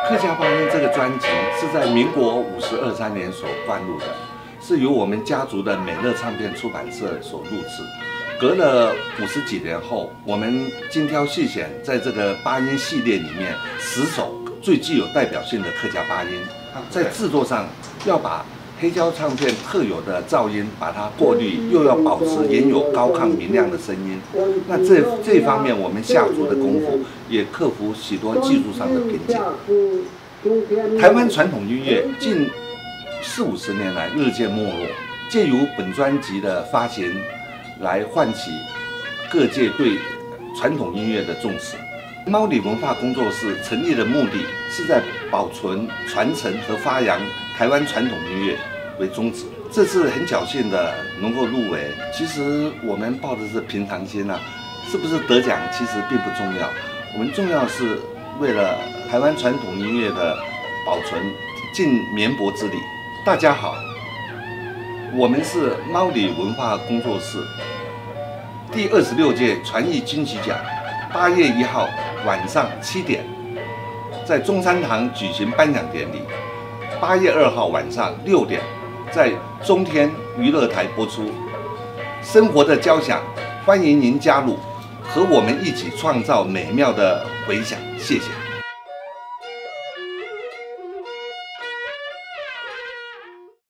客家八音这个专辑是在民国52、3年所灌录的，是由我们家族的美乐唱片出版社所录制。隔了50几年后，我们精挑细选，在这个八音系列里面10首最具有代表性的客家八音，在制作上要把黑胶唱片特有的噪音把它过滤，又要保持原有高亢明亮的声音。那这一方面我们下足的功夫，也克服许多技术上的瓶颈。台湾传统音乐近40、50年来日渐没落，借由本专辑的发行，来唤起各界对传统音乐的重视。猫里文化工作室成立的目的是在保存、传承和发扬台湾传统音乐为宗旨。这次很侥幸的能够入围，其实我们抱的是平常心啊，是不是得奖其实并不重要，我们重要的是为了台湾传统音乐的保存尽绵薄之力。大家好，我们是猫里文化工作室第26届传艺金曲奖8月1号晚上7点，在中山堂举行颁奖典礼。8月2号晚上6点，在中天娱乐台播出。生活的交响，欢迎您加入，和我们一起创造美妙的回响。谢谢。